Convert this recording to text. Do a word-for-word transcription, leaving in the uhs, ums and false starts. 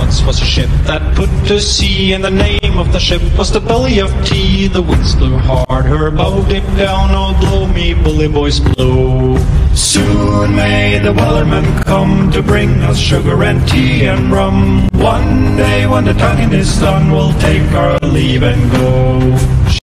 once was a ship that put to sea, and the name of the ship was the Belly of Tea. The winds blew hard, her bow dipped down, oh blow me bully boys blow. Soon may the wellerman come to bring us sugar and tea and rum. One day when the tonguing is done, we'll take our leave and go.